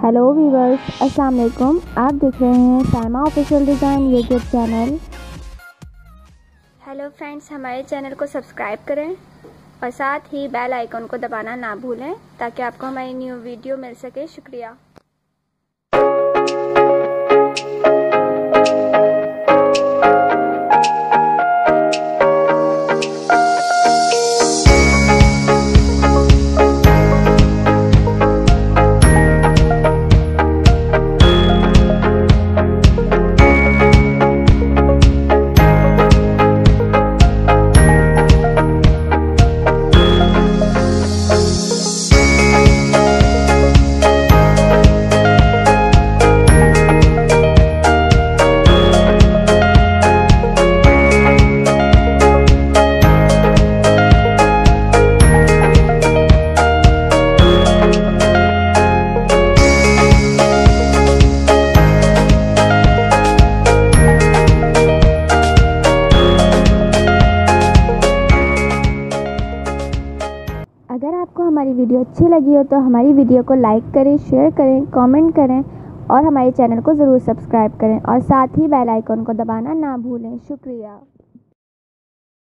Hello viewers, अस्सलाम वालेकुम। आप देख रहे हैं Saima official design YouTube channel. Hello friends, हमारे चैनल को सब्सक्राइब करें और साथ ही बेल आइकन को दबाना ना भूलें ताकि आपको हमारी न्यू वीडियो मिल सके। शुक्रिया। अगर आपको हमारी वीडियो अच्छी लगी हो तो हमारी वीडियो को लाइक करें, शेयर करें, कमेंट करें और हमारे चैनल को ज़रूर सब्सक्राइब करें और साथ ही बेल आइकन को दबाना ना भूलें। शुक्रिया।